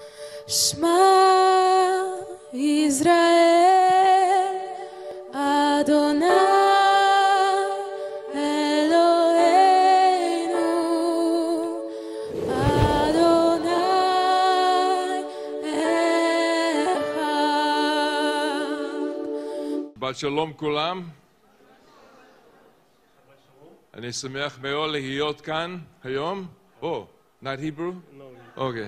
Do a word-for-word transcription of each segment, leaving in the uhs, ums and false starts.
Шма Израэль, Адонай Элоэйну, Адонай Эхад. Shabbat Shalom כולם. אני שמח מאוד להיות כאן היום. Oh, not Hebrew? No. Okay.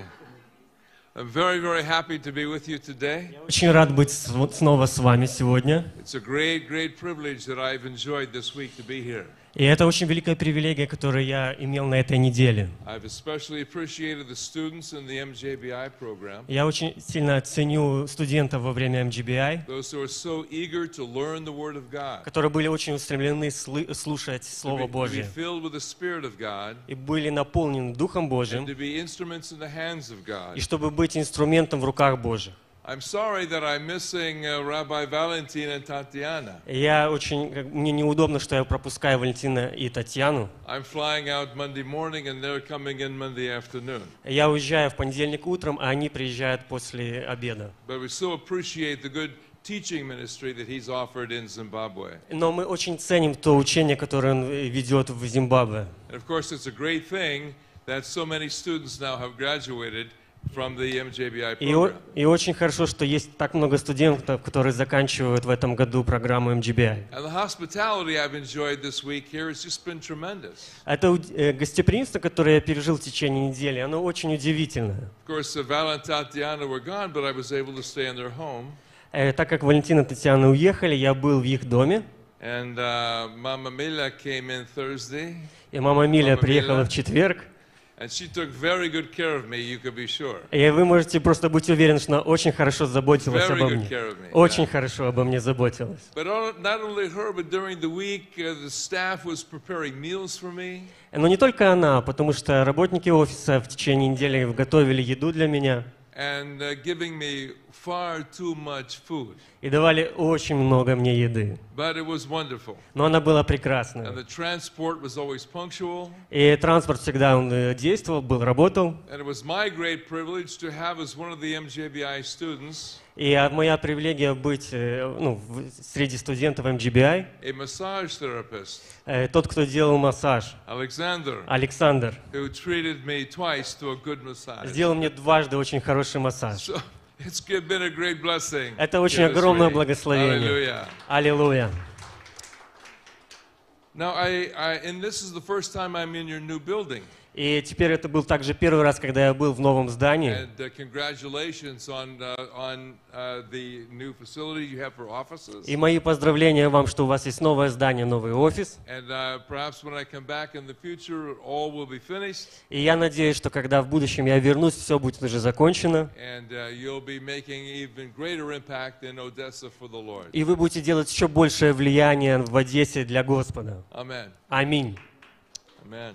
I'm very, very happy to be with you today. Я очень рад быть с- вот снова с вами сегодня. It's a great, great privilege that I've enjoyed this week to be here. И это очень великая привилегия, которую я имел на этой неделе. I've especially appreciated the students in the M J B I program, Я очень сильно ценю студентов во время эм джи би ай, those who are so eager to learn the Word of God, которые были очень устремлены слы- слушать to Слово be, to be Божье filled with the Spirit of God, и были наполнены Духом and Божьим, to be instruments in the hands of и God. чтобы быть инструментом в руках Божьих. I'm sorry that I'm missing uh, Rabbi Valentin and Tatiana. Я очень, как- мне неудобно, что я пропускаю Валентина и Татьяну. I'm flying out Monday morning and they're coming in Monday afternoon. Я уезжаю в понедельник утром, а они приезжают после обеда. But we so appreciate the good teaching ministry that he's offered in Zimbabwe. Но мы очень ценим то учение, которое он ведет в Зимбабве. And of course, it's a great thing that so many students now have graduated from the M J B I И, о- program. и очень хорошо, что есть так много студентов, которые заканчивают в этом году программу эм джи би ай. And the hospitality I've enjoyed this week here has just been tremendous. Это уд- э, гостеприимство, которое я пережил в течение недели, оно очень удивительное. Of course, uh, Val and Tatiana were gone, but I was able to stay in their home. Э, Так как Валентина и Татьяна уехали, я был в их доме, And uh, Mama Mila came in Thursday, и мама Миля Мама приехала Миля. в четверг. and she took very good care of me, you could be sure. И вы можете просто быть уверены, что она очень хорошо заботилась Very обо good мне. care of me. Очень yeah. хорошо обо мне заботилась. But all- not only her, but during the week, uh, the staff was preparing meals for me. Но не только она, потому что работники офиса в течение недели готовили еду для меня and uh, giving me far too much food. и давали очень много мне еды. But it was wonderful. Но она была And прекрасная. the transport was always punctual. И транспорт всегда он э, действовал, был, работал. And it was my great privilege to have as one of the M J B I students И а, моя привилегия быть э, ну, в- среди студентов эм джи би ай, a massage therapist, э, тот, кто делал массаж, Alexander, Александр, who treated me twice to a good massage. сделал мне дважды очень хороший массаж. So it's g- been a great blessing. Это очень here this огромное week. благословение. Hallelujah. Аллилуйя. Now, I, I, and this is the first time I'm in your new building. И теперь это был также первый раз, когда я был в новом здании. And uh, congratulations on, uh, on uh, the new facility you have for offices. И мои поздравления вам, что у вас есть новое здание, новый офис. And uh, perhaps when I come back in the future, all will be finished, И я надеюсь, что когда в будущем я вернусь, все будет уже закончено. and uh, you'll be making even greater impact in Odessa for the Lord. И вы будете делать еще большее влияние в Одессе для Господа. Amen. Аминь. Amen.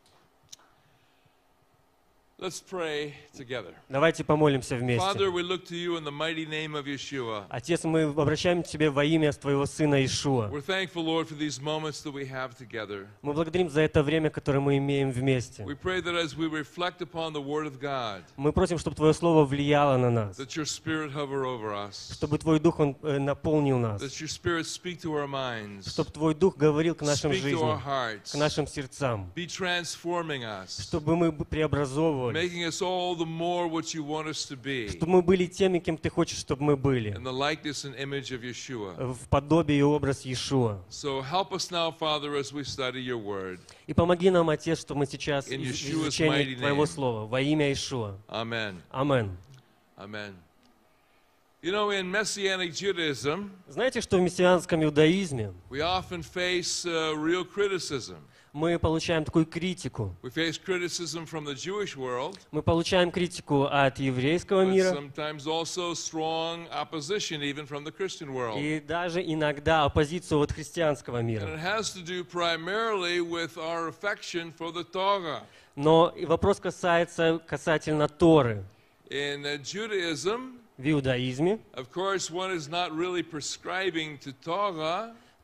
Let's pray together. Давайте помолимся вместе. Father, we look to you in the mighty name of Yeshua. Отец, мы обращаемся к Тебе во имя Твоего Сына Ишуа. We're thankful, Lord, for these moments that we have together. Мы благодарим за это время, которое мы имеем вместе. We pray that as we reflect upon the Word of God, Мы просим, чтобы Твое Слово влияло на нас, that your Spirit hover over us, чтобы Твой Дух он, э, наполнил нас, that your Spirit speak to our minds, чтобы Твой Дух говорил к нашим speak to our жизням, hearts, к нашим сердцам, be transforming us, чтобы мы б- преобразовывали, making us all the more what you want us to be, чтобы мы были теми, кем Ты хочешь, чтобы мы были, in the likeness and image of Yeshua. в подобии и образ Иешуа. So help us now, Father, as we study your Word. И помоги нам, Отец, что мы сейчас In из Yeshua's изучения mighty Твоего name. Слова, во имя Иешуа. Amen. Амин. Amen. You know, in Messianic Judaism, Знаете, что в мессианском иудаизме we often face uh, real criticism. мы получаем такую критику. We face criticism from the Jewish world, Мы получаем критику от еврейского but мира sometimes also strong opposition even from the Christian world. и даже иногда оппозицию от христианского And мира. it has to do primarily with our affection for the Torah. Но и вопрос касается касательно Торы. In uh, Judaism, В иудаизме, of course, one is not really prescribing to Torah,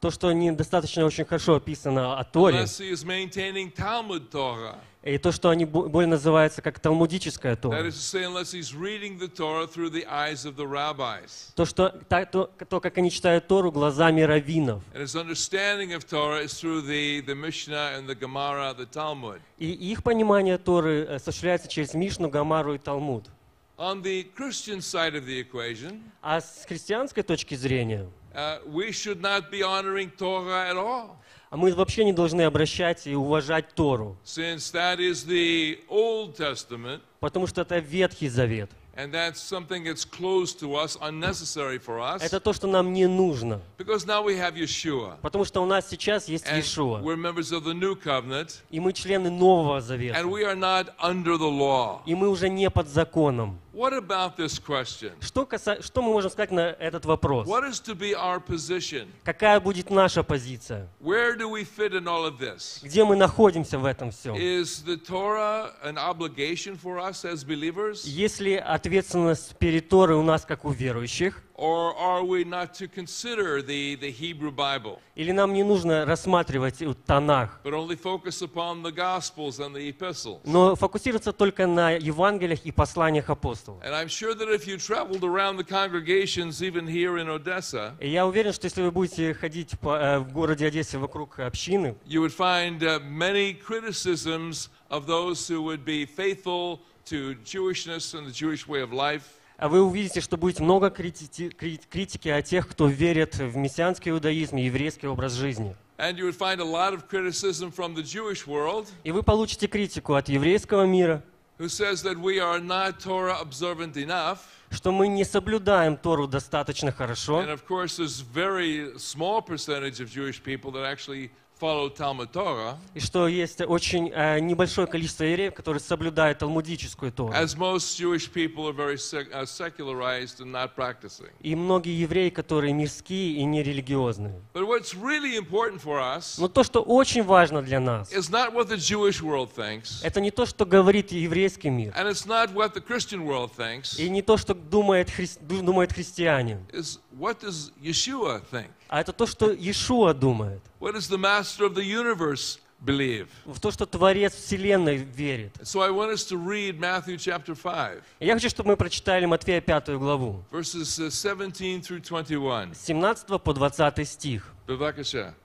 то, что недостаточно очень хорошо описано о Торе, unless he is maintaining Talmud Torah. и то, что они бо- более называются как талмудическая That Тора. is to say, unless he's reading the Torah through the eyes of the rabbis. То, что, та- то, то, как они читают Тору глазами раввинов. And his understanding of Torah is through the, the Mishnah and the Gemara, the Talmud. И их понимание Торы э, осуществляется через Мишну, Гамару и Талмуд. On the Christian side of the equation, А с христианской точки зрения, uh, we should not be honoring Torah at all, а мы вообще не должны обращать и уважать Тору, since that is the Old Testament, потому что это Ветхий Завет. and that's something that's close to us, unnecessary for us, Это то, что нам не нужно, because now we have Yeshua, потому что у нас сейчас есть and Иешуа, we're members of the New Covenant, и мы члены Нового Завета, and we are not under the law. и мы уже не под законом. What about this question? Что, каса... что мы можем сказать на этот вопрос? What is to be our position? Какая будет наша позиция? Where do we fit in all of this? Где мы находимся в этом всем? Is the Torah an obligation for us as believers? Есть ли ответственность перед Торой у нас, как у верующих? Or are we not to consider the, the Hebrew Bible, Или нам не нужно рассматривать Танах, but only focus upon the Gospels and the epistles? но фокусироваться только на Евангелиях и посланиях апостолов? And I'm sure that if you traveled around the congregations, even here in Odessa, И я уверен, что если вы будете ходить по, э, в городе Одессе вокруг общины, you would find uh, many criticisms of those who would be faithful to Jewishness and the Jewish way of life. а вы увидите, что будет много критики, кри- критики о тех, кто верит в мессианский иудаизм и еврейский образ жизни. And you would find a lot of criticism from the Jewish world, И вы получите критику от еврейского мира, who says that we are not Torah observant enough. что мы не соблюдаем Тору достаточно And хорошо. of course, there's very small percentage of Jewish people that actually follow Talmud Torah, И что есть очень э, небольшое количество евреев, которые соблюдают талмудическую Тору. as most Jewish people are very sec- uh, secularized and not practicing. И многие евреи, которые мирские и нерелигиозные. But what's really important for us Но то, что очень важно для нас, is not what the Jewish world thinks, это не то, что говорит еврейский мир, and it's not what the Christian world thinks, и не то, что думает, хри- думает христианин, is what does Yeshua think? а это то, что Иешуа думает, What does the master of the universe believe? в то, что Творец Вселенной верит. So I want us to read Matthew chapter five, И я хочу, чтобы мы прочитали Матфея пятую главу, verses uh, seventeen through twenty-one. с семнадцатого по двадцатый стих. Bevakasha.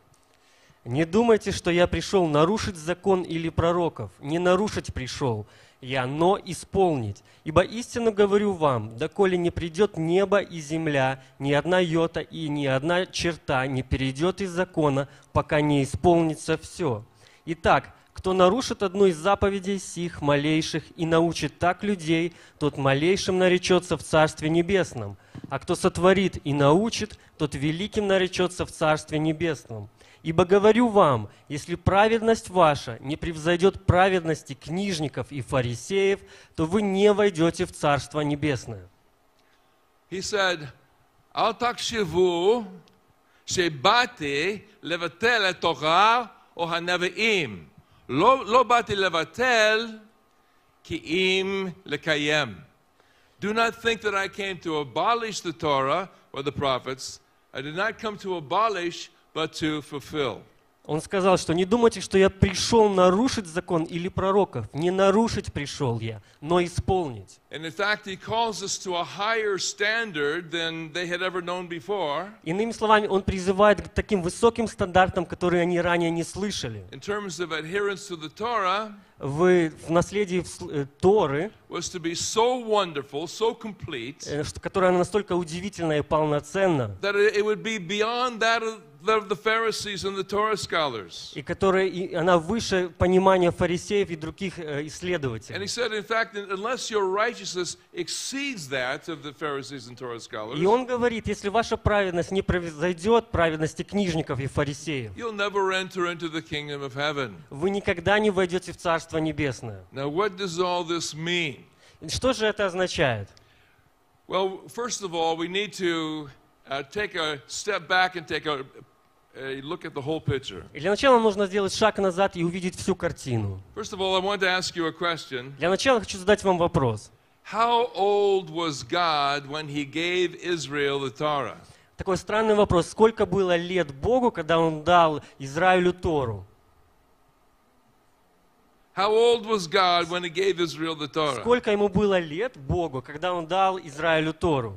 «Не думайте, что я пришел нарушить закон или пророков. Не нарушить пришел я, но исполнить. Ибо истинно говорю вам, доколе не придет небо и земля, ни одна йота и ни одна черта не перейдет из закона, пока не исполнится все. Итак, кто нарушит одну из заповедей сих малейших и научит так людей, тот малейшим наречется в Царстве Небесном. А кто сотворит и научит, тот великим наречется в Царстве Небесном. Ибо говорю вам, если праведность ваша не превзойдет праведности книжников и фарисеев, то вы не войдете в Царство Небесное». He said, Al takshivu shebati levatel et Torah o hanevi'im. Lo lo bati levatel ki im lekayem. Do not think that I came to abolish the Torah or the prophets. I did not come to abolish, but to fulfill. Он сказал, что не думайте, что я пришел нарушить закон или пророков. Не нарушить пришел я, но исполнить. And in fact, he calls us to a higher standard than they had ever known before Иными словами, он призывает к таким высоким стандартам, которые они ранее не слышали. in terms of adherence to the Torah. Вы в наследии в- э, Торы, Was to be so wonderful, so complete, э, что- которая настолько удивительна и полноценна, that it it would be beyond that of the, of the Pharisees and the Torah scholars. и которая и она выше понимания фарисеев и других э, And исследователей. he said, in fact, unless your righteousness exceeds that of the Pharisees and Torah И scholars, он говорит, если ваша праведность не превзойдет праведности книжников и фарисеев, you'll never enter into the kingdom of heaven. вы никогда не войдете в Царство Небесное. Now, what does all this mean? И что же это означает? Well, first of all, we need to uh, take a step back and take a, a look at the whole picture. И для начала нужно сделать шаг назад и увидеть всю картину. First of all, I want to ask you a question. Для начала хочу задать вам вопрос. How old was God when he gave Israel the Torah? Такой странный вопрос. Сколько было лет Богу, когда Он дал Израилю Тору? How old was God when He gave Israel the Torah? Сколько ему было лет Богу, когда Он дал Израилю Тору?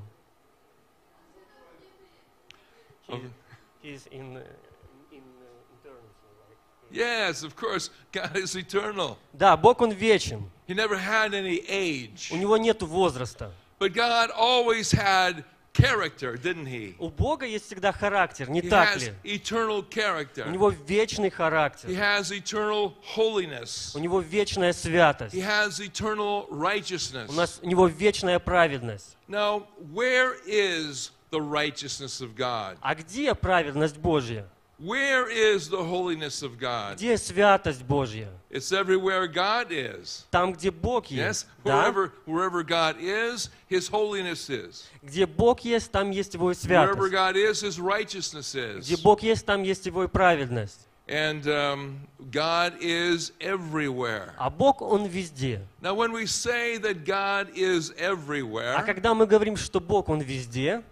He's in, uh, in, uh, eternity, like- Yes, of course. God is eternal. Да, Бог, Он вечен. He never had any age. У Него нет возраста. But God always had character, didn't He? У Бога есть всегда характер, не He так has ли? eternal У character. Него вечный He характер. has eternal holiness. У Него вечная святость. He has eternal У righteousness. нас, у Него вечная праведность. Now, where is the righteousness of God? А где праведность Божья? Where is the holiness of God? Где святость Божья? It's everywhere God is. Там, где Бог Yes? есть. Да? Wherever, wherever God is, His holiness is. Где Бог есть, там есть Его и Wherever святость. God is, His righteousness Где is. Бог есть, там есть Его и праведность. And um, God is everywhere. А Бог, Он везде. Now, when we say that God is А everywhere, когда мы говорим, что Бог, Он везде,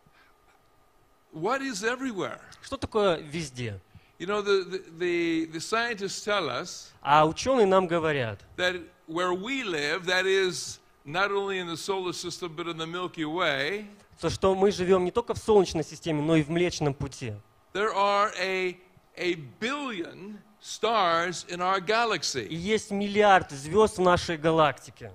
what is everywhere? что такое везде? You know, the, the, the, the scientists tell us А ученые нам говорят, that where we live, that is not only in the solar system, but in the Milky Way, то, что мы живем не только в Солнечной системе, но и в Млечном Пути. there are a, a billion stars in our И galaxy. есть миллиард звезд в нашей галактике.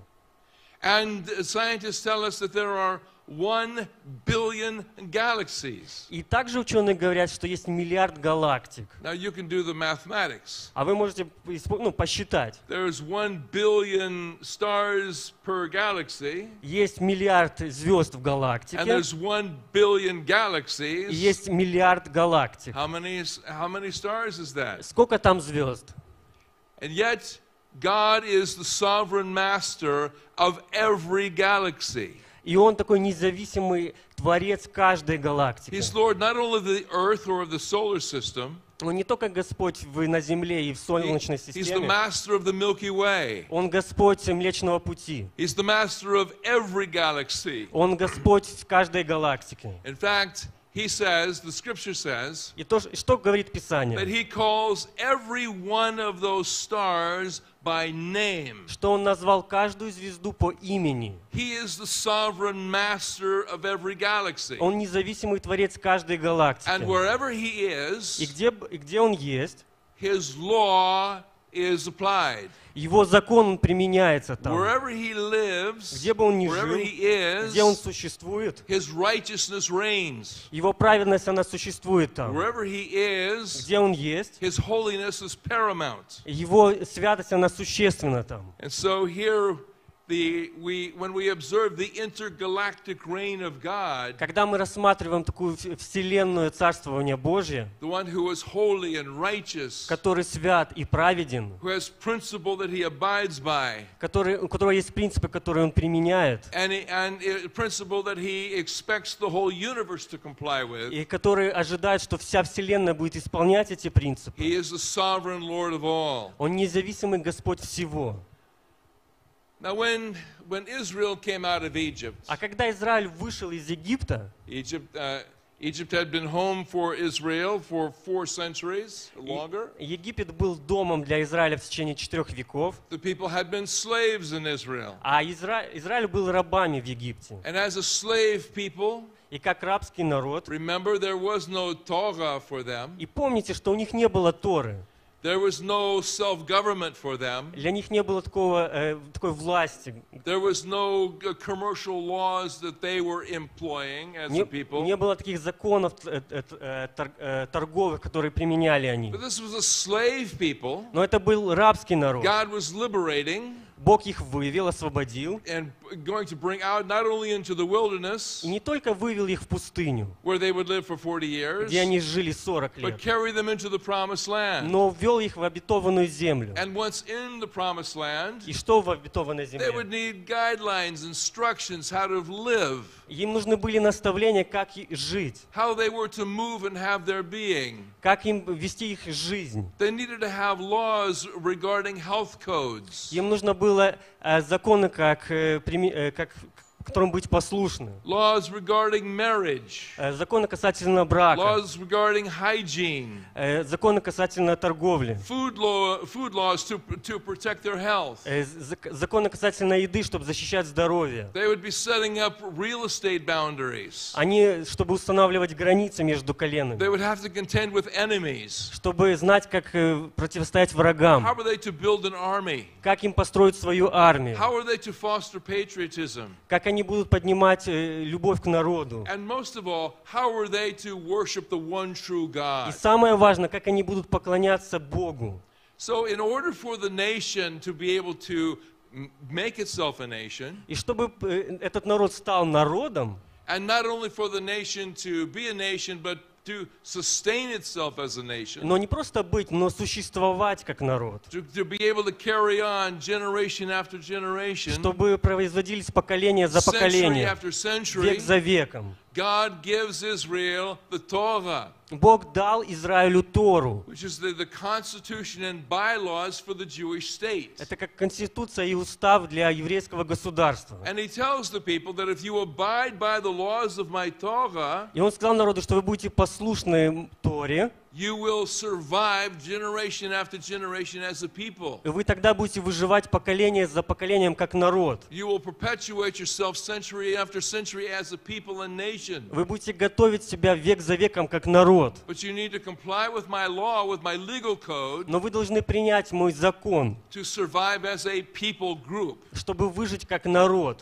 And scientists tell us that there are one billion galaxies. И также ученые говорят, что есть миллиард галактик. Now you can do the mathematics. А вы можете испо- ну, посчитать. There's one billion stars per galaxy, Есть миллиард звезд в and галактике, there's one billion и galaxies. есть миллиард галактик. How many, how many stars is that? Сколько там звезд? And yet, God is the sovereign master of every galaxy. И Он такой независимый творец каждой галактики. He's Lord not only of the earth or of the solar system, Он не только Господь в- на Земле и в he- Солнечной He's the системе, master of the Milky Way. Он Господь Млечного Пути. He's the master of every galaxy. Он Господь в каждой галактике. In fact, He says, the scripture says, И то, ш- что говорит that Писание? He calls every one of those stars by name. Что Он назвал каждую звезду по имени. He is the sovereign master of every galaxy. Он независимый творец каждой And галактики. wherever He И is, где, б- и где Он есть, His law is applied. Его закон он применяется там. Wherever He lives, Где бы он ни wherever жил, He где Он is, существует, His righteousness reigns. Его праведность, она существует там. Wherever He is, Где Он есть, His holiness is paramount. Его святость, она существенна там. And so here, the, we, when we observe the intergalactic reign of God, Когда мы рассматриваем такую в- вселенную царствование Божье, the one who is holy and righteous, который свят и праведен, who has principle that He abides by, который, у которого есть принципы, которые Он применяет, and, and a principle that He expects the whole universe to comply with, и который ожидает, что вся вселенная будет исполнять эти принципы. He is the sovereign Lord of all. Он независимый Господь всего. Now, when, when Israel came out of Egypt, А когда Израиль вышел из Египта, Egypt, uh, Egypt had been home for Israel for four centuries or longer. Египет был домом для Израиля в течение четырех веков, The people had been slaves in Israel. а Изра... Израиль был рабами в Египте. And as a slave people, И как рабский народ, remember there was no Torah for them. и помните, что у них не было Торы, There was no self-government for them. для них не было такого, э, такой власти, There was no uh, commercial laws that they were employing as не, a people. не было таких законов э, э, э, тор- э, торговых, которые применяли они. But this was a slave people. Но это был рабский народ. God was liberating Бог их вывел, освободил, and going to bring out not only into the wilderness, и не только вывел их в пустыню, where they would live for forty years, где они жили сорок but лет, carry them into the promised land. но ввел их в обетованную землю. And once in the promised land, И что в обетованной they would земле? need guidelines, instructions, how to live, Им нужны были наставления, как и жить, how they were to move and have their being. как им вести их жизнь. They needed to have laws regarding health codes. Им нужно было э, законы, как, э, прими- э, как которым быть послушны. laws regarding marriage, Э, Законы касательно брака, laws regarding hygiene, э, законы касательно торговли, food law, food laws to, to protect their health. э, зак- законы касательно еды, чтобы защищать здоровье. They would be setting up real estate boundaries. Они, чтобы устанавливать границы между They коленами, would have to contend with enemies. чтобы знать, как э, противостоять How врагам, are they to build an army? как им построить свою армию, How are they to foster patriotism? как они будут поднимать э, любовь к народу. And most of all, how are they to worship the one true И God? самое важное, как они будут поклоняться Богу. So, in order for the nation to be able to m- make itself a nation, И чтобы э, этот народ стал народом, and not only for the nation to be a nation, but to sustain itself as a nation, но не просто быть, но существовать как народ, to, to be able to carry on generation after generation, чтобы производились поколения за century поколением, after century, век за веком. God gives Israel the Torah, Бог дал Израилю Тору. which is the, the constitution and bylaws for the Jewish state. Это как конституция и устав для еврейского государства. And he tells the people that if you abide by the laws of my Torah, И он сказал народу, что вы будете послушны Торе, you will survive generation after generation as a people. и вы тогда будете выживать поколение за поколением как народ. You will perpetuate yourself century after century as a people and nation. Вы будете готовить себя век за веком как народ. But you need to comply with my law, with my legal code, Но вы должны принять мой закон, to survive as a people group. чтобы выжить как народ.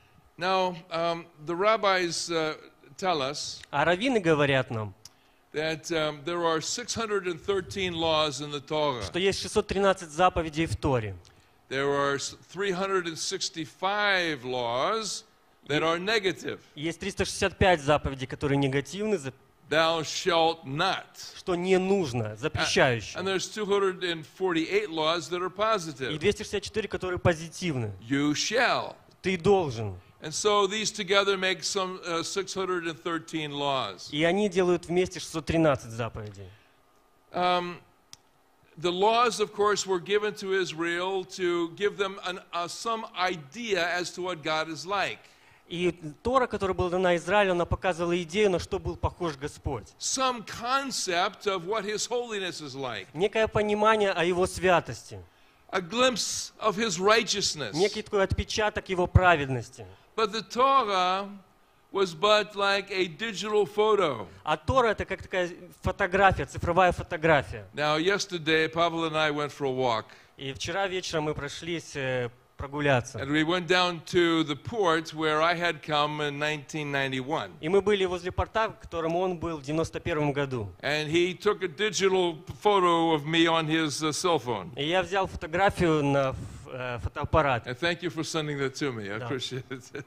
Now, um, the rabbis uh, tell us А раввины говорят нам, that um, there are six hundred thirteen laws in the Torah. что есть шестьсот тринадцать заповедей в Торе. There are three hundred sixty-five laws that are negative. Есть триста шестьдесят пять заповедей, которые негативны, за- Thou shalt not. что не нужно, And запрещающие. there's two hundred forty-eight laws that are И positive. двести шестьдесят четыре, которые позитивны. You shall. Ты должен. And so these together make some uh, six hundred thirteen laws. И они делают вместе шестьсот тринадцать заповедей. Um, the laws, of course, were given to Israel to give them an, uh, some idea as to what God is like. И Тора, которая была дана Израилю, она показывала идею, на что был похож Господь. Some concept of what His holiness is like. Некое понимание о Его святости. A glimpse of His righteousness. Некий такой отпечаток Его праведности. But the Torah was but like a digital photo. А Тора — это как такая фотография, цифровая фотография. Now, yesterday, Pavel and I went for a walk. И вчера вечером мы прошлись э, прогуляться. And we went down to the port where I had come in nineteen ninety-one. И мы были возле порта, в котором он был в девяносто первом году. And he took a digital photo of me on his uh, cell phone. И я взял фотографию на ф- э, фотоаппарат. And thank you for sending that to me. I No. appreciate it.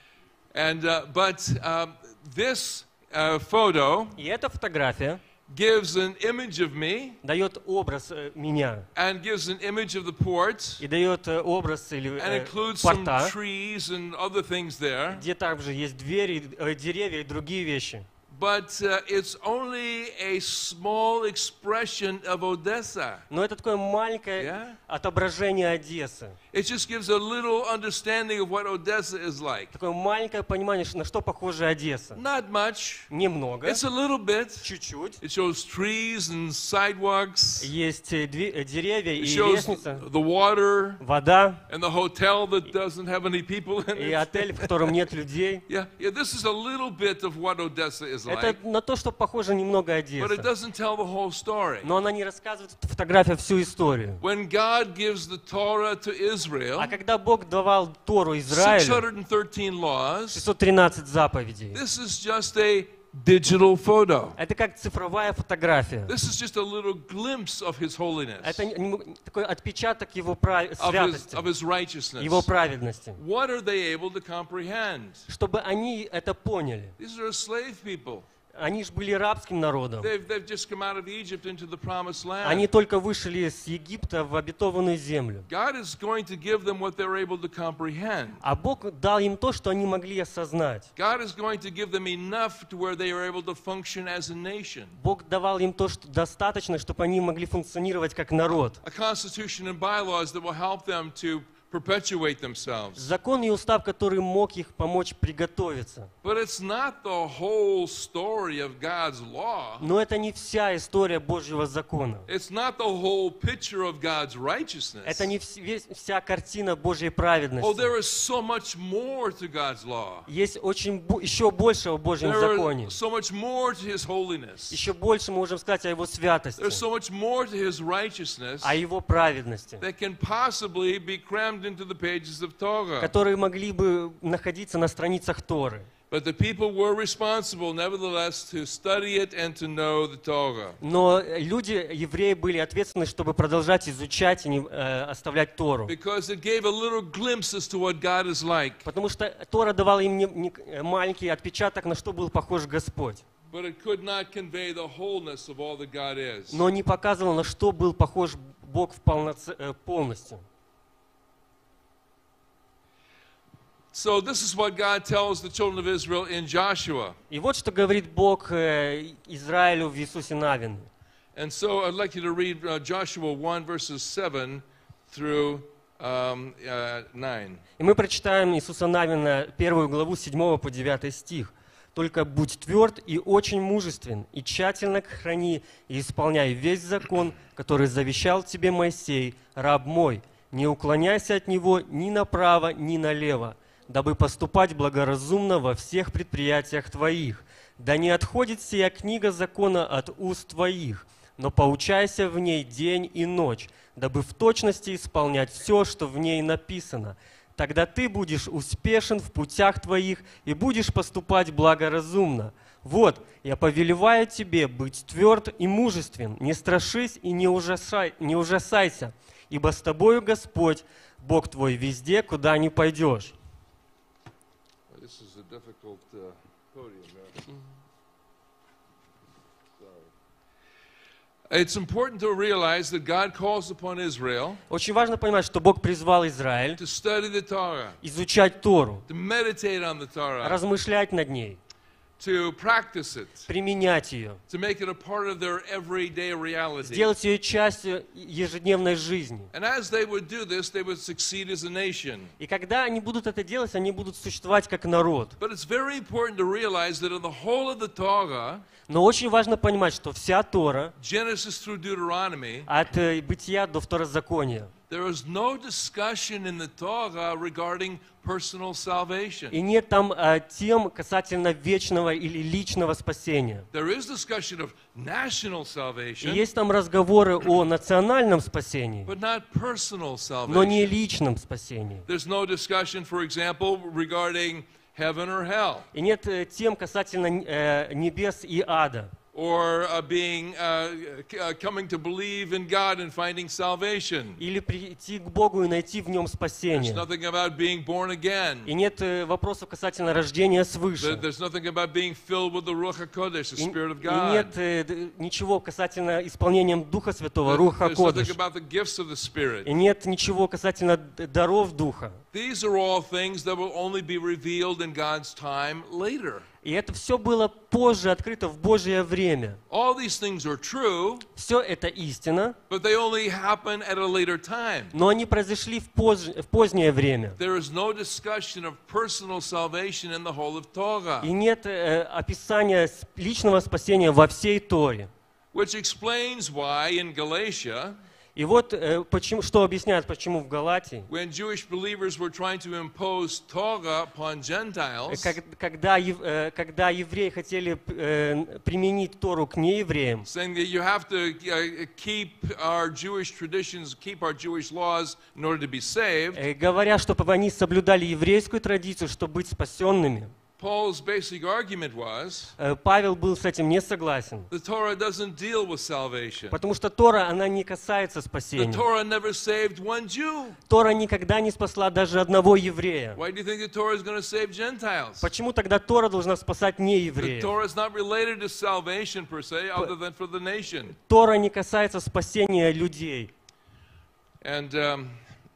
And uh, but um, this uh, photo И эта фотография gives an image of me дает образ э, меня. and gives an image of the port И дает э, образ или and э, includes some порта, trees and other things there. где также есть двери, э, деревья и другие вещи. But uh, it's only a small expression of Odessa. Но это такое маленькое Yeah? отображение Одессы. It just gives a little understanding of what Odessa is like. Такое маленькое понимание, на что похожа Одесса. Not much. Немного, It's a little bit. чуть-чуть. It shows trees and sidewalks. Есть э, дви- э, деревья It и shows лестница, the water вода and the hotel that doesn't have any people in и it. отель, в котором нет людей. Yeah, yeah, this is a little bit of what Odessa is Это like, на то, что похоже немного but it Одесса. doesn't tell the whole story. Но она не рассказывает эта фотография всю историю. When God gives the Torah to Israel, А когда Бог давал Тору Израилю, six hundred thirteen laws, шестьсот тринадцать заповедей, this is just a digital photo. это как цифровая фотография. This is just a little glimpse of His holiness, Это не- не- такой отпечаток Его прав- of His, святости, of his righteousness. Его праведности. What are they able to comprehend? Чтобы они это поняли. These are slave people. Они же были рабским народом. They've, they've just come out of Egypt into the promised Они land. только вышли с Египта в обетованную землю. God is going to give them what they're able to comprehend. А Бог дал им то, что они могли осознать. God is going to give them enough to where they are able to function as a nation. Бог давал им то, что достаточно, чтобы они могли функционировать как народ. A constitution and bylaws that will help them to perpetuate themselves. Закон и устав, который мог их помочь приготовиться. But it's not the whole story of God's law. Но это не вся история Божьего закона. It's not the whole picture of God's righteousness. Это не вс- весь- вся картина Божьей Oh, праведности. there is so much more to God's law. Есть очень бо- еще больше о Божьем There законе. is so much more to His holiness. Еще больше мы можем сказать о Его святости, There's so much more to His righteousness о Его праведности, that can possibly be crammed into the pages of Torah. которые могли бы находиться на страницах Торы. But the people were responsible, nevertheless, to study it and to know the Torah. Но люди, евреи, были ответственны, чтобы продолжать изучать и не э, оставлять Тору. Because it gave a little glimpse as to what God is like. Потому что Тора давала им не- не- маленький отпечаток, на что был похож Господь. But it could not convey the wholeness of all that God is. Но не показывал, на что был похож Бог в полноце- э, полностью. So this is what God tells the children of Israel in Joshua. И вот что говорит Бог э, Израилю в Иисусе Навине. And so I'd like you to read uh, Joshua one, verses seven through um, uh, nine. И мы прочитаем Иисуса Навина первую главу седьмого по девятый стих. «Только будь тверд и очень мужествен, и тщательно храни и исполняй весь закон, который завещал тебе Моисей, раб мой. Не уклоняйся от него ни направо, ни налево, дабы поступать благоразумно во всех предприятиях твоих. Да не отходит сия книга закона от уст твоих, но поучайся в ней день и ночь, дабы в точности исполнять все, что в ней написано. Тогда ты будешь успешен в путях твоих и будешь поступать благоразумно. Вот, я повелеваю тебе быть тверд и мужествен, не страшись и не, ужасай, не ужасайся, ибо с тобою Господь, Бог твой, везде, куда ни пойдешь». This is a difficult uh, podium. Yeah. Sorry. It's important to realize that God calls upon Israel Очень важно понимать, что Бог призвал Израиль to study the Torah, изучать Тору, to meditate on the Torah, размышлять над ней, to practice it, применять ее, to make it a part of their everyday reality. сделать ее частью ежедневной жизни. And as they would do this, they would succeed as a nation. И когда они будут это делать, они будут существовать как народ. But it's very important to realize that in the whole of the Torah, Но очень важно понимать, что вся Тора, Genesis through Deuteronomy, от э, Бытия до Второзакония, there is no discussion in the Torah regarding personal salvation. и нет там э, тем касательно вечного или личного спасения. There is discussion of national И salvation, есть там разговоры о национальном спасении, but not personal но не salvation. личном спасении. There's no discussion, for example, regarding heaven or hell, И нет э, тем касательно э, небес и ада, or uh, being uh, c- uh, coming to believe in God and finding salvation. или прийти к Богу и найти в нем There's спасение. nothing about being born again. И нет э, вопросов касательно рождения There- свыше. There's nothing about being filled with the Ruach HaKodesh, the И, Spirit of и God. нет э, д- ничего касательно исполнением Духа Святого, There- Руха There's nothing Кодыш. about the gifts of the Spirit. И нет ничего касательно д- даров Духа. These are all things that will only be revealed in God's time later. И это все было позже открыто в Божье время. All these things are true, Все это истина, but they only happen at a later time. но они произошли в, позж- в позднее время. There is no discussion of personal salvation in the whole of Torah, И нет э, описания с- личного спасения во всей Торе. which explains why in Galatia, И вот э, почему, что объясняет, почему в Галатии, when Jewish believers were trying to impose Torah upon э, Gentiles, как- когда, ев- э, когда евреи хотели э, применить Тору к неевреям, saying that you have to uh, keep our Jewish traditions, keep our Jewish laws in order to be saved, э, говоря, чтобы они соблюдали еврейскую традицию, чтобы быть спасенными, Paul's basic argument was э, Павел был с этим не согласен. the Torah doesn't deal with salvation. Потому что Тора, она не касается The спасения. Torah never saved one Jew. Тора никогда не спасла даже одного еврея. Why do you think the Torah is going to save Gentiles? Почему тогда Тора должна спасать The неевреев? Torah is not related to salvation per se, other than for the nation. Тора не касается спасения людей. And um,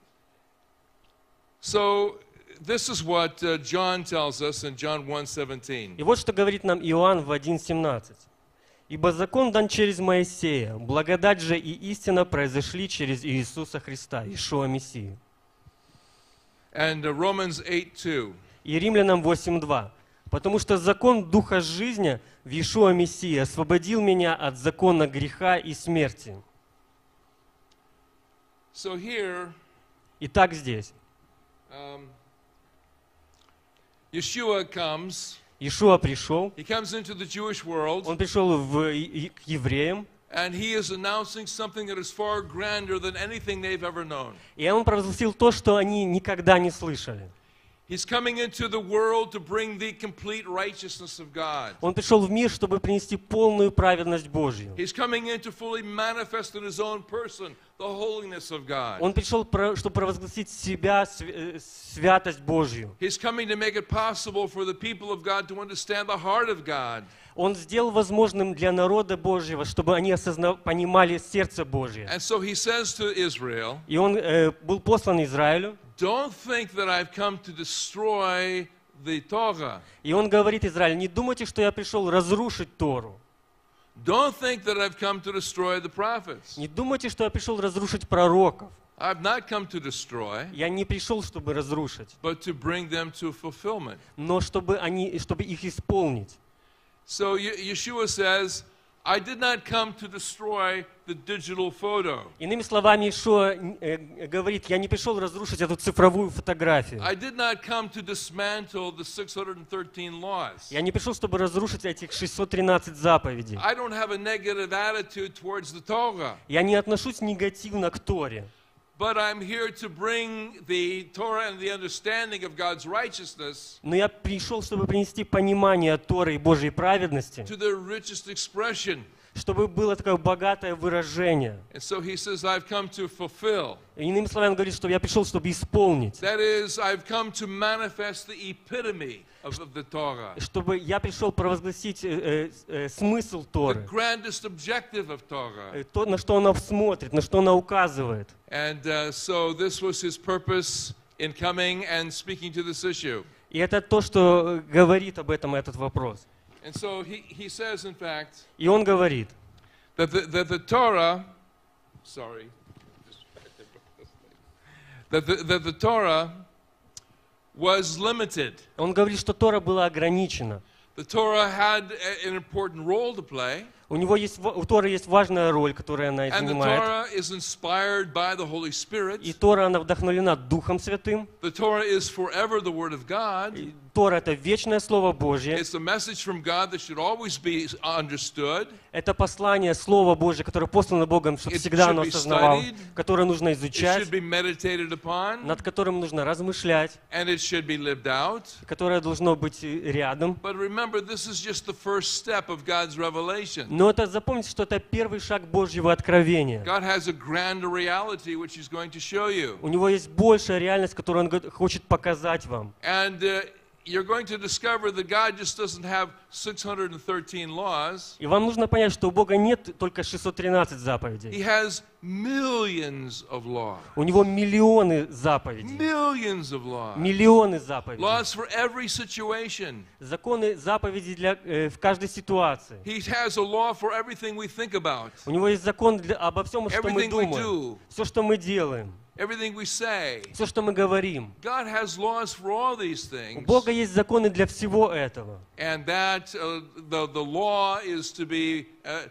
so this is what uh, John tells us in John one seventeen. И вот что говорит нам Иоанн в один семнадцать. «Ибо закон дан через Моисея, благодать же и истина произошли через Иисуса Христа, Ишуа Мессию». And uh, Romans eight two. И Римлянам восемь два. «Потому что закон Духа жизни в Иешуа Мессии освободил меня от закона греха и смерти». So here, Итак, здесь um, Yeshua comes. Иешуа пришел, He comes into the Jewish world, он пришел в, и- к евреям, and he is announcing something that is far grander than anything they've ever known. и он провозгласил то, что они никогда не слышали. He's coming into the world to bring the complete righteousness of God. Он пришел в мир, чтобы принести полную праведность Божью. He's coming in to fully manifest in his own person the holiness of God. Он пришел, про- чтобы провозгласить себя, св- э, святость Божью. He's coming to make it possible for the people of God to understand the heart of God. Он сделал возможным для народа Божьего, чтобы они осозна- понимали сердце Божье. And so he says to Israel, И он э, был послан Израилю, don't think that I've come to destroy the Torah. и он говорит Израилю: не думайте, что я пришел разрушить Тору. Don't think that I've come to destroy the prophets. Не думайте, что я пришел разрушить пророков. I've not come to destroy, Я не пришел, чтобы разрушить, but to bring them to fulfillment. но чтобы, они, чтобы их исполнить. So Ye- Yeshua says, I did not come to destroy the digital photo. Иными словами, Иешуа э, говорит: я не пришел разрушить эту цифровую фотографию. I did not come to dismantle the six hundred thirteen laws. Я не пришел, чтобы разрушить этих шестьсот тринадцать заповедей. I don't have a negative attitude towards the Torah, Я не отношусь негативно к Торе, but I'm here to bring the Torah and the understanding of God's righteousness но я пришел, чтобы принести понимание Торы и Божьей праведности, to their richest expression. чтобы было такое богатое выражение. And so he says, I've come to fulfill. Иными словами, он говорит, что я пришел, чтобы исполнить, That is, I've come to manifest the epitome of, of the Torah, чтобы я пришел провозгласить э, э, э, смысл the Торы, grandest objective of Torah. э, то, на что она смотрит, на что она указывает. And uh, so this was his purpose in coming and speaking to this issue. И это то, что э, говорит об этом этот вопрос. And so he, he says, in fact, И он говорит, that the, that the Torah, sorry, that the, that the Torah was limited. он говорит, что Тора была ограничена. The Torah had a- an important role to play, У него есть, ва- у Торы есть важная роль, которую она and the занимает. Torah is inspired by the Holy Spirit. И Тора, она вдохновлена Духом Святым. The Torah is forever the Word of God. И Тора — это вечное Слово Божье. It's a message from God that should always be understood. Это послание, Слово Божье, которое послано Богом, чтобы It всегда should оно be осознавалось, studied. которое нужно It изучать, should be meditated upon, над которым нужно размышлять, and it should be lived out. которое должно быть э, рядом. But remember, this is just the first step of God's revelation. Но это, запомните, что это первый шаг Божьего откровения. God has a grander reality which He's going to show you. У него есть большая реальность, которую он го- хочет показать вам. And uh, you're going to discover that God just doesn't have six hundred thirteen laws. И вам нужно понять, что у Бога нет только шестьсот тринадцать He заповедей. has millions of laws. У него миллионы заповедей. Millions of laws. Миллионы заповедей. Laws for every situation. Законы заповедей для, э, в каждой ситуации. He has a law for everything we think about, У него есть закон для, обо всем, что мы everything we думаем, do, все, что мы делаем, everything we say. все, что мы говорим. God has laws for all these У things. Бога есть законы для всего этого. And that uh, the, the law is to be uh,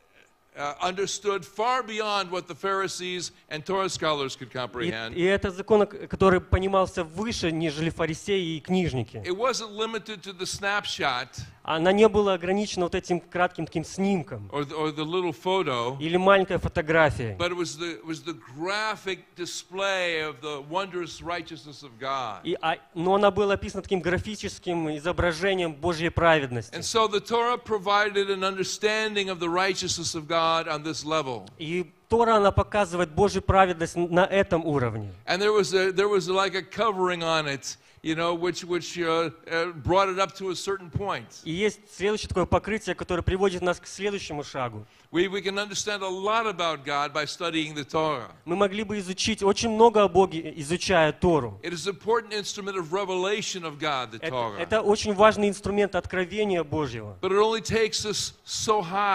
uh, understood far beyond what the Pharisees and Torah scholars could И, comprehend. и это закон, который понимался выше, нежели фарисеи и книжники. It wasn't limited to the snapshot Она не была ограничена вот этим кратким таким снимком or the, or the little photo, или маленькой фотографией. but it was the, it was the graphic display of the wondrous righteousness of God. И, а, но она была описана таким графическим изображением Божьей праведности. And so the Torah provided an understanding of the righteousness of God on this level. И Тора, она показывает Божью праведность на этом уровне. And there was a, there was like a covering on it, you know, which which uh, uh, brought it up to a certain point. И есть следующее такое покрытие, которое приводит нас к следующему шагу. We we can understand a lot about God by studying the Torah. Мы могли бы изучить очень много о Боге, изучая Тору. It is an important instrument of revelation of God, the Это, Torah. это очень важный инструмент откровения Божьего. But it only takes us so high.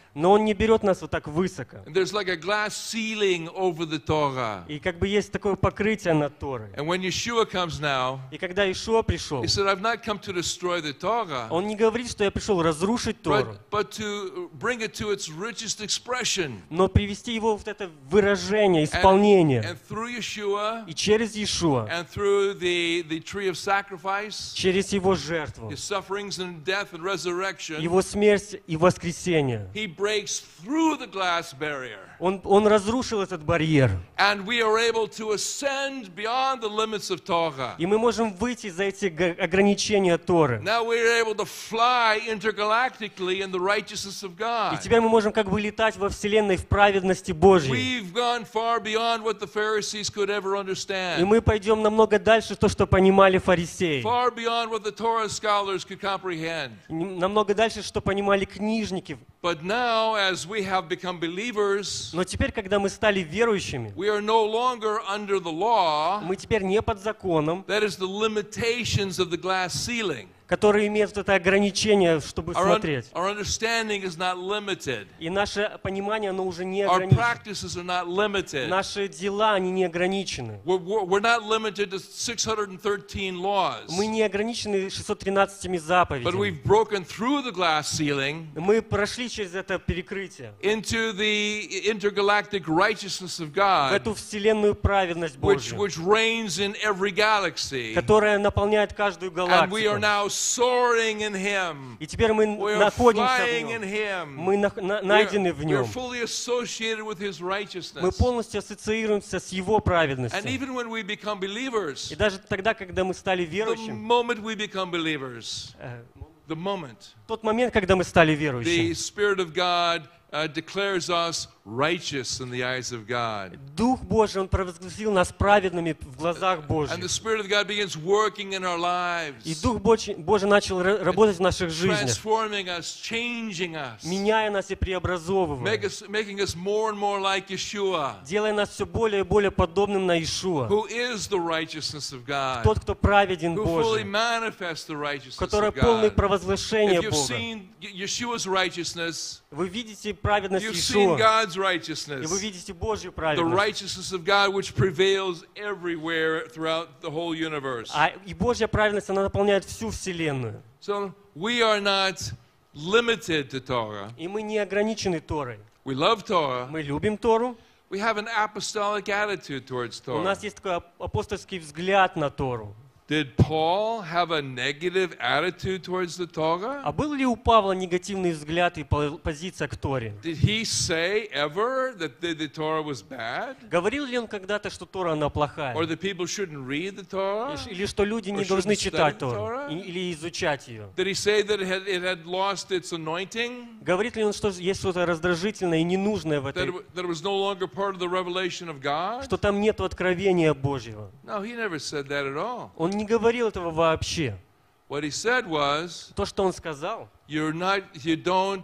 Но Он не берет нас вот так высоко. And there's like a glass ceiling over the Torah. И как бы есть такое покрытие над Торой. And when Yeshua comes now, И когда Ишуа пришел, he said, I've not come to destroy the Torah, Он не говорит, что я пришел разрушить Тору, but, but to bring it to its richest expression. но привести его в это выражение, And, исполнение. and through Yeshua, И через Иешуа, and through the, the tree of sacrifice, через Его жертву, his sufferings and death and resurrection, Его смерть и воскресение, he breaks through the glass barrier. Он, он разрушил этот барьер. And we are able to ascend beyond the limits of Torah. И мы можем выйти за эти г- ограничения Торы. Now we are able to fly intergalactically in the righteousness of И God. теперь мы можем как бы летать во Вселенной в праведности Божьей. We've gone far beyond what the Pharisees could ever И understand. мы пойдем намного дальше то, что понимали фарисеи. Far beyond what the Torah scholars could comprehend. И намного дальше, что понимали книжники. But now, as we have become believers, Но теперь, когда мы стали верующими, we are no longer under the law, мы теперь не под законом, that is the limitations of the glass ceiling. который имеет вот это ограничение, чтобы Our, un- смотреть. our understanding is not limited. И наше понимание, оно уже не Our ограничено. practices are not limited. Наши дела, они не ограничены. We're, we're we're not limited to six hundred thirteen laws, Мы не ограничены шестьсот тринадцатью but заповедями. we've broken through the glass ceiling Мы прошли через это перекрытие, into the intergalactic righteousness of в God, эту вселенную праведность which, Божью, which reigns in every galaxy. которая наполняет каждую And we are галактику. now soaring in Him. И теперь мы We are находимся в flying in Нем. Him. Мы на- на- We найдены в are, we are Нем. fully associated with His Мы righteousness. полностью ассоциируемся с Его And праведностью. even when we become believers, И даже тогда, когда мы стали the верующими, moment we become believers, э, the moment, в тот момент, когда мы стали the верующими, Spirit of God uh, declares us righteous in the eyes of God. Дух Божий, Он провозгласил нас праведными в глазах And the Божьих. Spirit of God begins working in our И lives, Дух Божий, Божий начал ра- работать в наших жизнях, transforming us, changing us, меняя нас и make преобразовывая, us, making us more and more like Yeshua, делая нас все более и более подобным на Иешуа, who is the righteousness of God, тот, кто праведен who fully Божий, manifests the righteousness который of полный God. провозглашения If you've Бога. seen Yeshua's righteousness, Вы видите праведность you've seen Иешуа, God's и вы righteousness, видите Божью the праведность. righteousness of God which prevails everywhere throughout the whole universe. А и Божья праведность, она наполняет всю Вселенную. So we are not limited to Torah. И мы не ограничены Торой. We love Torah. Мы любим Тору. We have an apostolic attitude towards У Torah. нас есть такой ап- апостольский взгляд на Тору. Did Paul have a negative attitude towards the Torah? А был ли у Павла негативный взгляд и по- позиция к Торе? Did he say ever that the, the Torah was bad? Говорил ли он когда-то, что Тора, она плохая? Or that people shouldn't read the Torah? Или что люди не Or должны shouldn't читать study Тору? Torah? И- Или изучать ее? Did he say that it had, it had lost its anointing? Говорит ли он, что есть что-то раздражительное и ненужное в That этой, it, that it was no longer part of the revelation of God? что там нет откровения Божьего? No, he never said that at all. Он не говорил этого вообще. What he said was, То, что он сказал, you're not, you don't,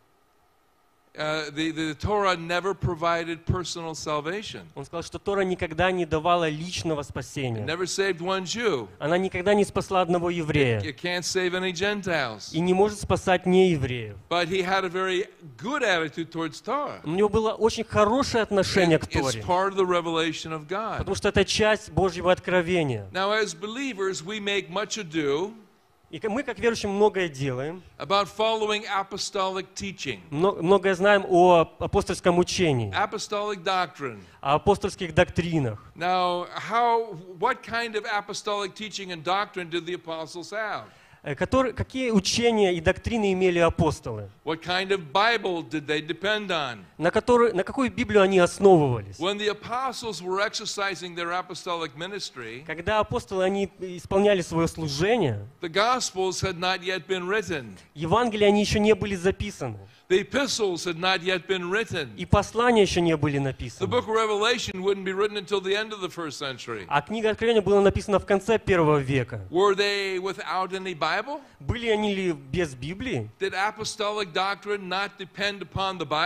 uh, the, the Torah never provided personal salvation. он сказал, что Тора никогда не давала личного It спасения. never saved one Jew. Она никогда не спасла одного еврея It can't save any Gentiles. и не может спасать неевреев. But he had a very good attitude towards Torah. У него было очень хорошее отношение к It's Торе, part of the revelation of God. потому что это часть Божьего откровения. Now, as believers, we make much ado И мы, как верующие, многое делаем, about following apostolic teaching, мно- многое знаем о апостольском учении, apostolic doctrine. о апостольских доктринах. Now, how, what kind of apostolic teaching and doctrine did the apostles have? Э, которые- какие учения и доктрины имели апостолы? What kind of Bible did they depend on? На, которые, на какую Библию они основывались? When the apostles were exercising their apostolic ministry, Когда апостолы они исполняли свое служение, the Gospels had not yet been written. Евангелия они еще не были записаны, The epistles had not yet been written. и послания еще не были The написаны. book of Revelation wouldn't be written until the end of the first century. А книга Откровения была написана в конце первого века. Were they without any Bible? Были они ли без Библии? Did apostolic doctrine not depend upon the Bible?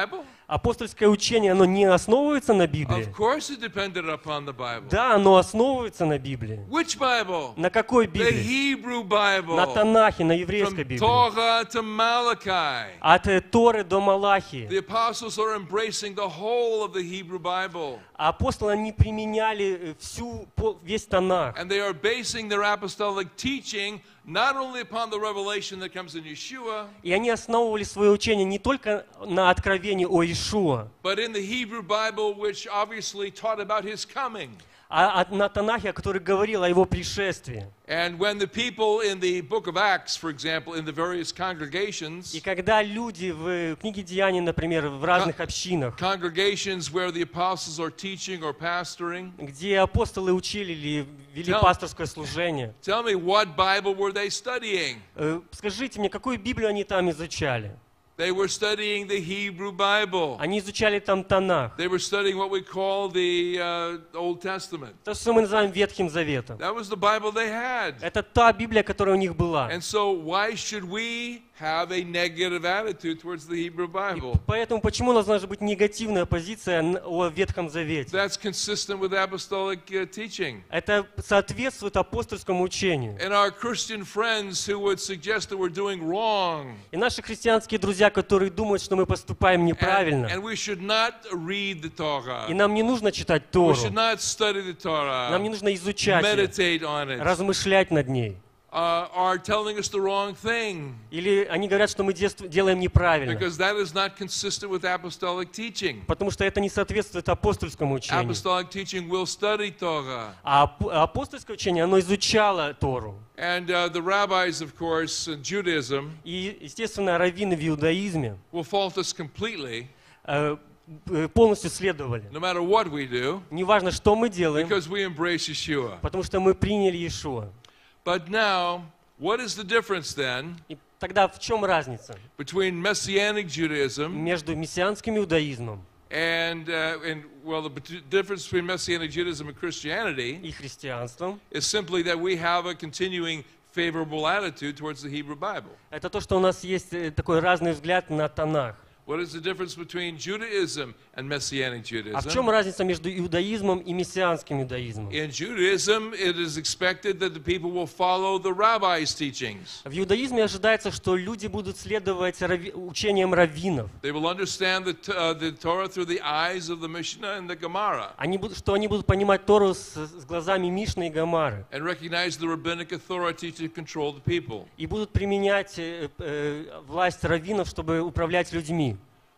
Апостольское учение, оно не основывается на Библии? Of course it depended upon the Bible. Да, оно основывается на Библии. Which Bible? На какой The Библии? Hebrew Bible. На Танахе, на еврейской From Библии. Torah to Malachi. От э, Торы до Малахии. The apostles are embracing the whole of the Hebrew Bible. А апостолы, они применяли э, всю, по- весь Танах. And they are basing their apostolic teaching not only upon the revelation that comes in Yeshua, И они основывали свое учение не только на откровении о Иешуа, but in the Hebrew Bible, which obviously taught about his coming. а от- на Танахе, который говорил о его пришествии. And when the people in the book of Acts, for example, in the various congregations, И когда люди в книге Деяний, например, в разных общинах, congregations where the apostles are teaching or pastoring, где апостолы учили или вели Tell- пасторское служение, tell me, what Bible were they studying? э, скажите мне, какую Библию они там изучали? They were studying the Hebrew Bible. Они изучали там Танах. They were studying what we call the uh, Old Testament. То, что мы называем Ветхим Заветом. That was the Bible they had. Это та Библия, которая у них была. And so why should we have a negative attitude towards the Hebrew И Bible? поэтому почему у нас должна быть негативная позиция н- о Ветхом Завете? That's consistent with apostolic uh, teaching. Это соответствует апостольскому учению. And our Christian friends who would suggest that we're doing wrong, И наши христианские друзья, которые думают, что мы поступаем and, неправильно, and we should not read the Torah, и нам не нужно читать we Тору, should not study the нам Torah, не нужно изучать ее, meditate on it, размышлять над ней. uh, are telling us the wrong thing, Или они говорят, что мы дес- делаем неправильно, because that is not consistent with apostolic teaching. потому что это не соответствует апостольскому учению. Apostolic teaching will study Torah. А ап- апостольское учение, оно изучало Тору. And uh, the rabbis, of course, in Judaism И, естественно, раввины в иудаизме will fault us completely, э, э, полностью следовали. no matter what we do, Неважно, что мы делаем, because we embrace Yeshua. потому что мы приняли Иешуа. But now, what is the difference then И тогда в чем разница between Messianic Judaism между мессианским иудаизмом and, uh, and well, the bet- difference between Messianic Judaism and Christianity и христианством? is simply that we have a continuing favorable attitude towards the Hebrew Bible. Это то, что у нас есть э, такой разный взгляд на Танах. What is the difference between Judaism and Messianic А в чем Judaism? разница между иудаизмом и мессианским иудаизмом? In Judaism, it is expected that the people will follow the rabbis' teachings. В иудаизме ожидается, что люди будут следовать рави- учениям раввинов. They will understand the, t- uh, the Torah through the eyes of the Mishnah and the Gemara, Они будут, что они будут понимать Тору с, с глазами Мишны и Гамары. and recognize the rabbinic authority to control the people. И будут применять э, э, власть раввинов, чтобы управлять людьми.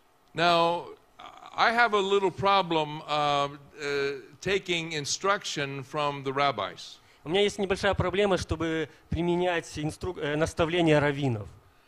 Now, I have a little problem uh, uh, taking instruction from the rabbis. У меня есть небольшая проблема, чтобы применять инстру... э, наставления раввинов.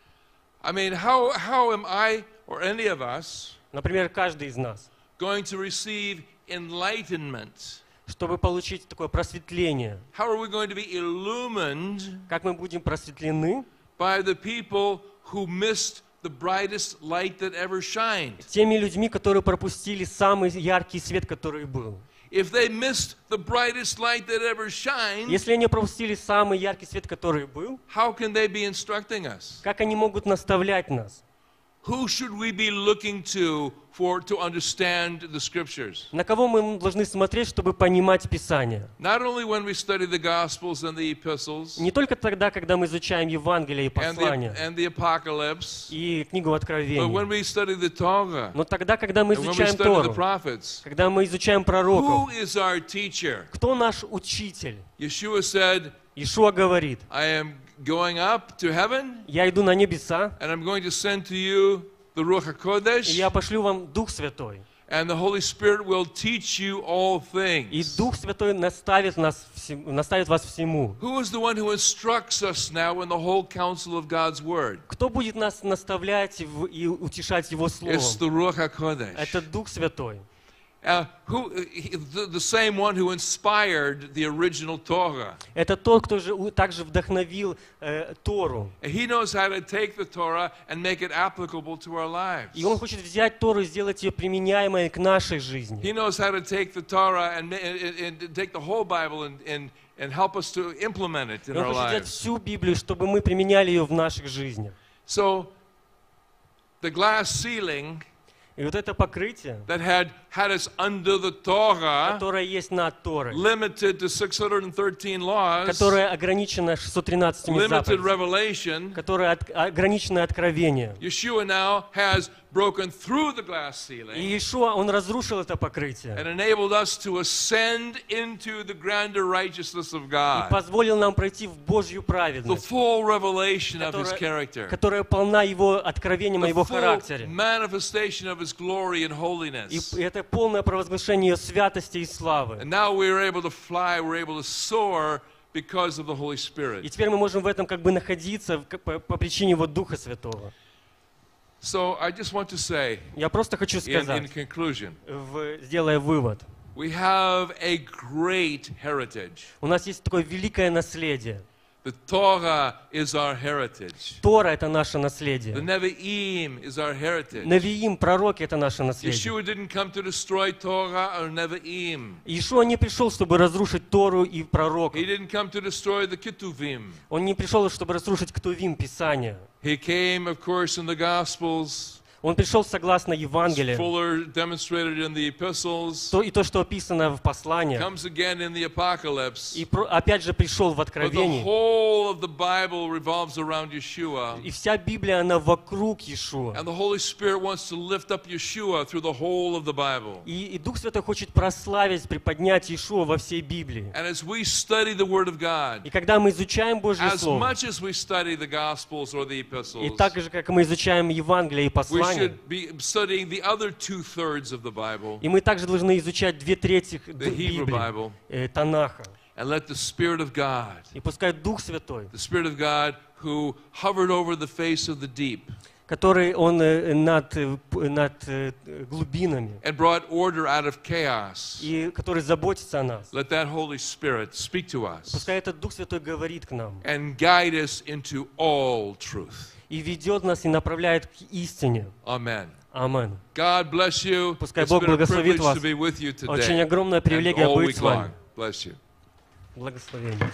I mean, how, how am I or any of us Например, каждый из нас, going to receive enlightenment? чтобы получить такое просветление. How are we going to be illumined Как мы будем просветлены? by the people who missed the brightest light that ever shined? Теми людьми, которые пропустили самый яркий свет, который был. If they missed the brightest light that ever shined, Если они пропустили самый яркий свет, который был, how can they be instructing us? как они могут наставлять нас? Who should we be looking to for to understand the scriptures? На кого мы должны смотреть, чтобы понимать Писание? Not only when we study the gospels and the epistles Не только тогда, когда мы изучаем Евангелие и and the, послания, and the apocalypse, и книгу but when Откровения, we study the Torah но тогда, когда мы and when we изучаем study the Тору, prophets. когда мы изучаем Who пророков, is our teacher? кто наш учитель? Yeshua said, Ишуа говорит: I am going up to heaven я иду на небеса, and I'm going to send to you the Ruach и HaKodesh, я пошлю вам Дух Святой. and the Holy Spirit will teach you all И things. Дух Святой наставит, нас, всему- наставит вас всему. Who is the one who instructs us now in the whole counsel of God's Word? Кто будет нас наставлять в- и утешать Его Словом? It's the Ruach HaKodesh. Это Дух Святой. Uh, who, he- the, the same one who inspired the original Torah. Это тот, кто же у- также вдохновил э, Тору. And he knows how to take the Torah and make it applicable to our lives. И Он хочет взять Тору и сделать ее применяемой к нашей жизни. He knows how to take the Torah and, ma- and, and take the whole Bible and, and, and help us to implement it И in Он our хочет взять lives. всю Библию, чтобы мы применяли ее в наших жизнях. So, the glass ceiling И вот это покрытие, that had had us under the Torah, которое есть над Торой, limited to six hundred thirteen laws, которое ограничено шестьсот тринадцатью limited заповедями, revelation, которое от- ограничено откровение. Yeshua now has broken through the glass И ceiling Иешуа, Он разрушил это покрытие and enabled us to ascend into the grander righteousness of и God, позволил нам пройти в Божью the праведность, full revelation of His которая, character, которая полна Его откровением о the Его full характере. manifestation of His glory and И holiness. п- это полное провозглашение Ее святости и славы. And now we're able to fly, we're able to soar because of the Holy И Spirit. теперь мы можем в этом как бы находиться в- по, по причине вот Духа Святого. So I just want to say, Я просто хочу in, сказать, in conclusion, в- сделая вывод. we have a great heritage. У нас есть такое великое наследие. The Torah is our heritage. Тора — это наше The наследие. Nevi'im is our heritage. Навиим, пророки — это наше наследие. Yeshua didn't come to destroy Torah or Nevi'im. Иешуа не пришел, чтобы разрушить Тору и пророков. He didn't come to destroy the Ketuvim. Он не пришел, чтобы разрушить Ктувим, Писание. He came, of course, in the Gospels, Он пришел согласно Евангелию. fuller demonstrated in the epistles, То, и то, что описано в посланиях. comes again in the Apocalypse. И про- опять же пришел в But the Откровении. whole of the Bible revolves around Yeshua. И вся Библия, она вокруг Иешуа. And the Holy Spirit wants to lift up Yeshua through the whole of the Bible. И, и Дух Святой хочет прославить, приподнять Иешуа во всей Библии. And as we study the Word of И God, когда мы изучаем Божье as Слово, much as we study the Gospels or the и epistles, так же, как мы изучаем Евангелие и we послания, should be studying the other two-thirds of the Bible, и мы также должны изучать две трети the Hebrew Библии, Bible, э, Танаха. and let the Spirit of God, И пускай Дух Святой, the Spirit of God who hovered over the face of the deep который Он э, над, э, п- над э, глубинами, and brought order out of chaos, и который заботится о нас, let that Holy Spirit speak to us пускай этот Дух Святой говорит к нам and guide us into all truth. и ведет нас и направляет к истине. Amen. Амин. God bless you. Пускай It's Бог been a благословит privilege вас. to be with you Очень today огромная and привилегия all быть week с вами. long. Bless you. Благословение.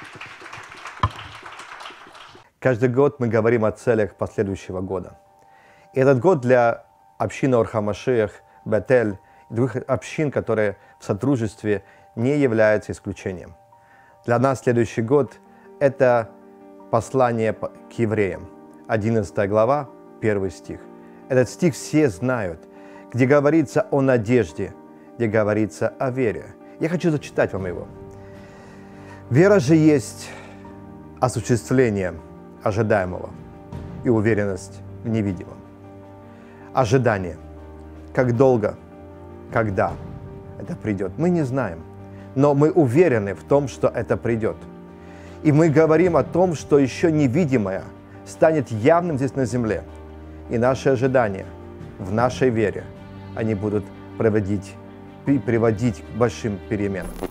Каждый год мы говорим о целях последующего года. И этот год для общины Ор-ха-Машиах, Бетель и других общин, которые в сотрудничестве, не является исключением. Для нас следующий год – это послание к евреям, одиннадцатая глава, первый стих. Этот стих все знают, где говорится о надежде, где говорится о вере. Я хочу зачитать вам его. «Вера же есть осуществление ожидаемого и уверенность в невидимом. Ожидание. Как долго, когда это придет, мы не знаем. Но мы уверены в том, что это придет. И мы говорим о том, что еще невидимое станет явным здесь на земле. И наши ожидания в нашей вере, они будут приводить, приводить к большим переменам.